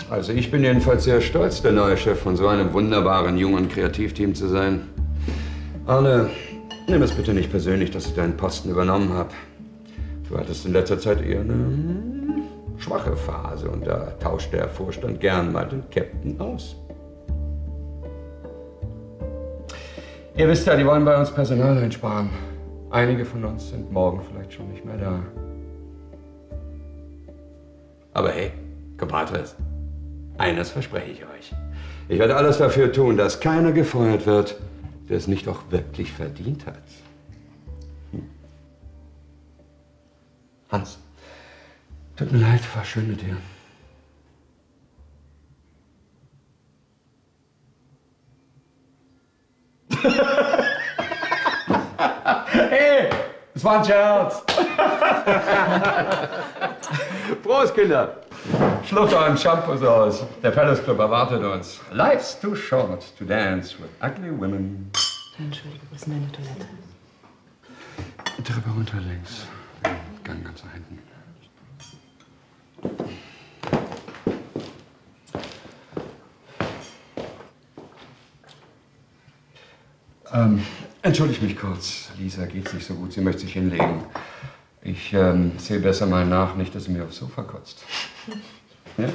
Also ich bin jedenfalls sehr stolz, der neue Chef von so einem wunderbaren, jungen Kreativteam zu sein. Arne, nimm es bitte nicht persönlich, dass ich deinen Posten übernommen habe. Du hattest in letzter Zeit eher eine schwache Phase und da tauscht der Vorstand gern mal den Captain aus. Ihr wisst ja, die wollen bei uns Personal einsparen. Einige von uns sind morgen vielleicht schon nicht mehr da. Aber hey, compadres, eines verspreche ich euch. Ich werde alles dafür tun, dass keiner gefeuert wird, der es nicht auch wirklich verdient hat. Hans, tut mir leid, war schön mit dir. Hey, das war ein Scherz. Prost, Kinder. Schlürft euren Shampoos aus. Der Palace Club erwartet uns. Life's too short to dance with ugly women. Entschuldige, wo ist denn deine Toilette? Treppe runter links. Gang ganz nach hinten. Entschuldige mich kurz. Lisa geht's nicht so gut. Sie möchte sich hinlegen. Ich sehe besser mal nach, nicht, dass sie mir aufs Sofa kotzt. Ja?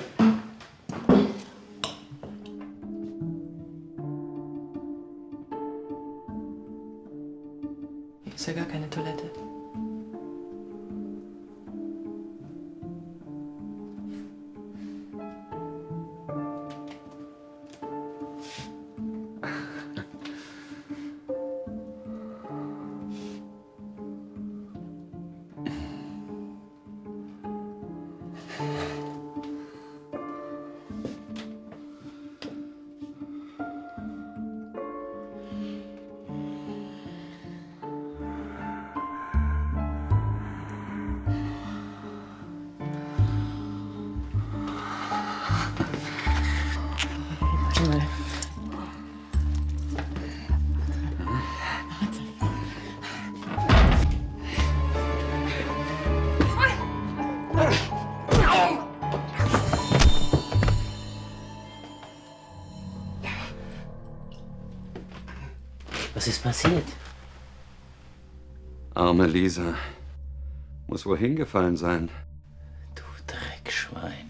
Ist ja gar keine Toilette. Was ist passiert? Arme Lisa. Muss wohl hingefallen sein. Du Dreckschwein.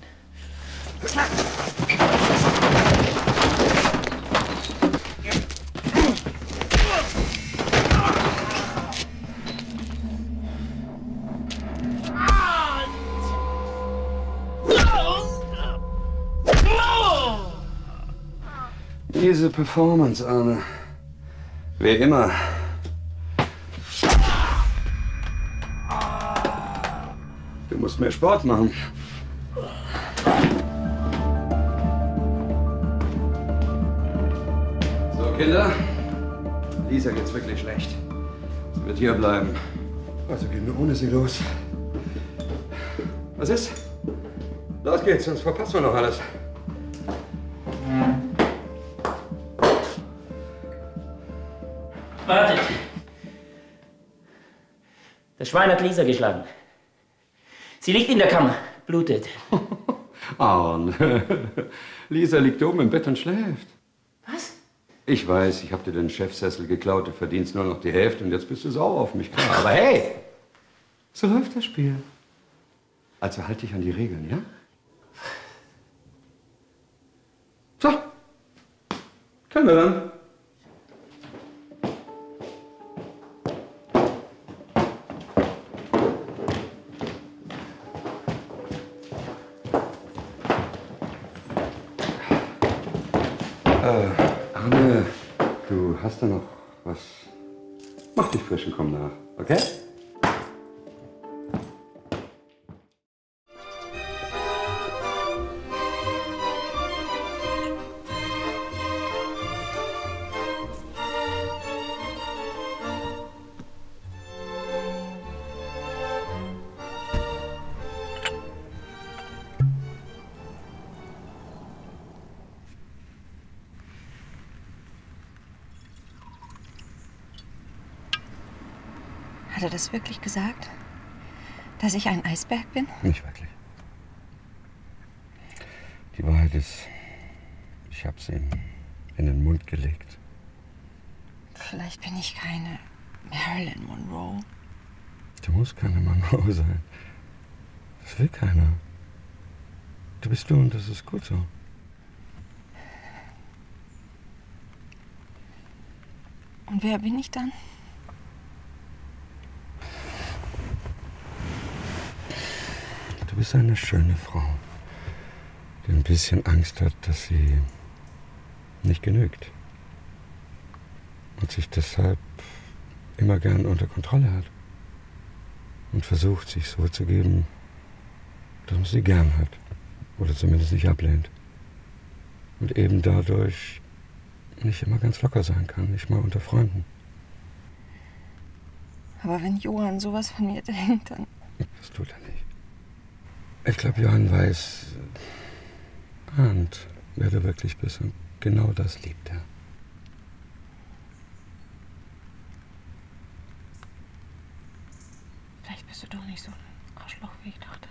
Diese Performance, Arne. Wie immer. Du musst mehr Sport machen. So, Kinder. Lisa geht's wirklich schlecht. Sie wird hier bleiben. Also gehen wir ohne sie los. Was ist? Los geht's, sonst verpassen wir noch alles. Wartet! Das Schwein hat Lisa geschlagen. Sie liegt in der Kammer, blutet. Arne, Lisa liegt oben im Bett und schläft. Was? Ich weiß, ich habe dir den Chefsessel geklaut, du verdienst nur noch die Hälfte und jetzt bist du sauer auf mich, klar. Aber hey, so läuft das Spiel. Also halt dich an die Regeln, ja? So, können wir dann. Arne, du hast da noch was. Mach dich frisch und komm nach, okay? Hat er das wirklich gesagt? Dass ich ein Eisberg bin? Nicht wirklich. Die Wahrheit ist, ich hab's ihm in den Mund gelegt. Vielleicht bin ich keine Marilyn Monroe. Du musst keine Monroe sein. Das will keiner. Du bist du und das ist gut so. Und wer bin ich dann? Du bist eine schöne Frau, die ein bisschen Angst hat, dass sie nicht genügt. Und sich deshalb immer gern unter Kontrolle hat. Und versucht, sich so zu geben, dass man sie gern hat. Oder zumindest nicht ablehnt. Und eben dadurch nicht immer ganz locker sein kann, nicht mal unter Freunden. Aber wenn Johann sowas von mir denkt, dann... Das tut er nicht. Ich glaube, Johann ahnt, wer du wirklich bist. Und genau das liebt er. Vielleicht bist du doch nicht so ein Arschloch, wie ich dachte.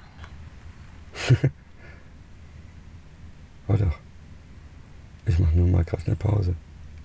Oh doch. Ich mache nur mal gerade eine Pause.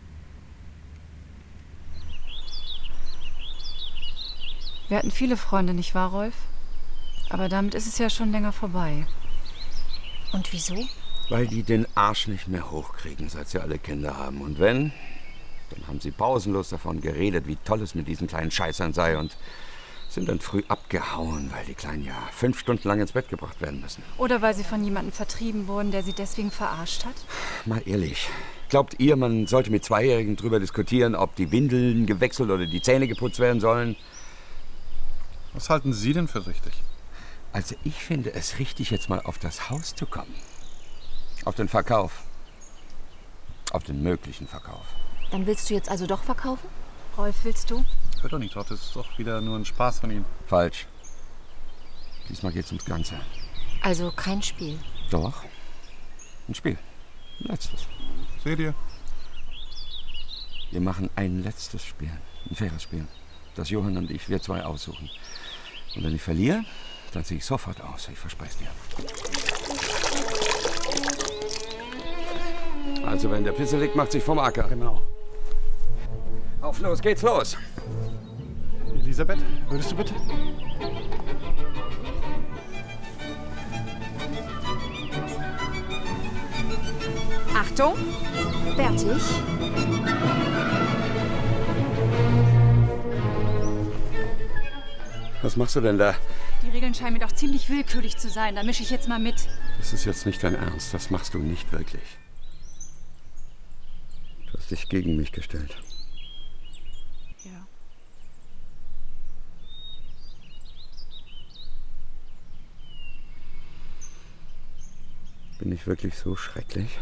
Wir hatten viele Freunde, nicht wahr, Rolf? Aber damit ist es ja schon länger vorbei. Und wieso? Weil die den Arsch nicht mehr hochkriegen, seit sie alle Kinder haben. Und wenn, dann haben sie pausenlos davon geredet, wie toll es mit diesen kleinen Scheißern sei und sind dann früh abgehauen, weil die Kleinen ja 5 Stunden lang ins Bett gebracht werden müssen. Oder weil sie von jemandem vertrieben wurden, der sie deswegen verarscht hat? Mal ehrlich, glaubt ihr, man sollte mit Zweijährigen drüber diskutieren, ob die Windeln gewechselt oder die Zähne geputzt werden sollen? Was halten Sie denn für richtig? Also ich finde es richtig, jetzt mal auf das Haus zu kommen. Auf den Verkauf. Auf den möglichen Verkauf. Dann willst du jetzt also doch verkaufen? Rolf, willst du? Hört doch nicht drauf, das ist doch wieder nur ein Spaß von Ihnen. Falsch. Diesmal geht's ums Ganze. Also kein Spiel. Doch. Ein Spiel. Ein letztes. Seht ihr? Wir machen ein letztes Spiel. Ein faires Spiel. Das Johann und ich, wir zwei aussuchen. Und wenn ich verliere, dann ziehe ich sofort aus. Ich verspreche es dir. Also wenn der Pisse liegt, macht sich vom Acker. Genau. Auf los, geht's los. Elisabeth, würdest du bitte? Achtung! Fertig. Was machst du denn da? Die Regeln scheinen mir doch ziemlich willkürlich zu sein. Da mische ich jetzt mal mit. Das ist jetzt nicht dein Ernst. Das machst du nicht wirklich. Du hast dich gegen mich gestellt. Ja. Bin ich wirklich so schrecklich?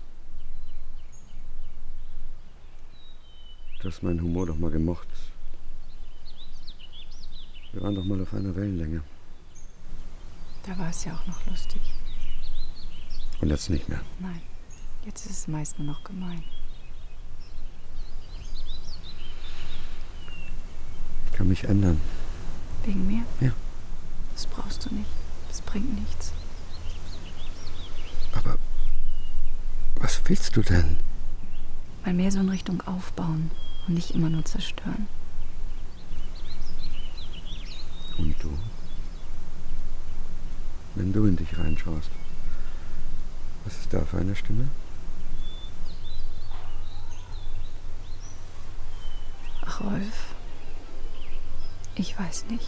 Du hast meinen Humor doch mal gemocht. Wir waren doch mal auf einer Wellenlänge. Da war es ja auch noch lustig. Und jetzt nicht mehr. Nein, jetzt ist es meist nur noch gemein. Ich kann mich ändern. Wegen mir? Ja. Das brauchst du nicht. Das bringt nichts. Aber was willst du denn? Mal mehr so in Richtung aufbauen und nicht immer nur zerstören. Und du? Wenn du in dich reinschaust, was ist da für eine Stimme? Ach, Rolf. Ich weiß nicht.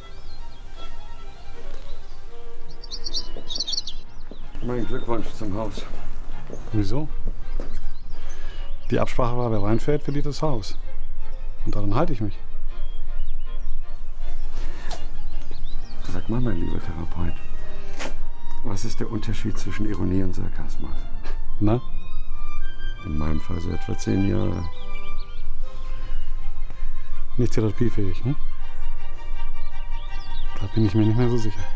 Mein Glückwunsch zum Haus. Wieso? Die Absprache war, wer reinfährt, verliert das Haus. Und daran halte ich mich. Sag mal, mein lieber Therapeut, was ist der Unterschied zwischen Ironie und Sarkasmus? Na? In meinem Fall so etwa 10 Jahre. Nicht therapiefähig, hm? Da bin ich mir nicht mehr so sicher.